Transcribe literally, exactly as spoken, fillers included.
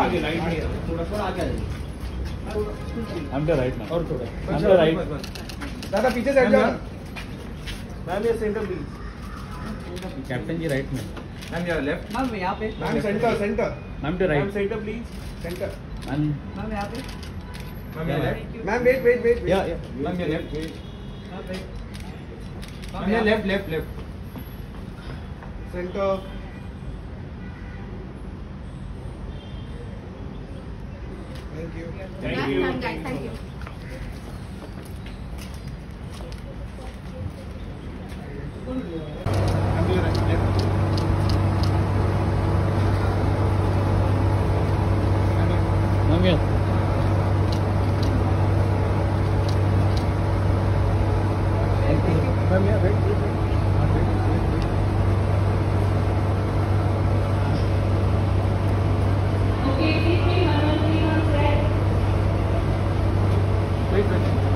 आगे लाइट नहीं है, थोड़ा थोड़ा आगे आ जाइए। I'm the right man. और थोड़ा I'm the right. दादा पीछे साइड जाओ। मैम ये centre please. Captain ji right में. मैम ये लेफ्ट। मैम यहाँ पे। Ma'am centre centre. I'm the right. Ma'am centre please. Centre. I'm. Ma'am यहाँ पे। मैम ये left. Ma'am wait wait wait. Yeah yeah. Ma'am ये लेफ्ट वेट। मैम मैम ये left left left. Centre. Thank you. Thank you. Guys, thank you. I'm your right left. I'm here. Ma'am, yeah, wait, wait, wait. Wait, wait, wait. Okay, please be one, one, three, one, red. Wait, wait.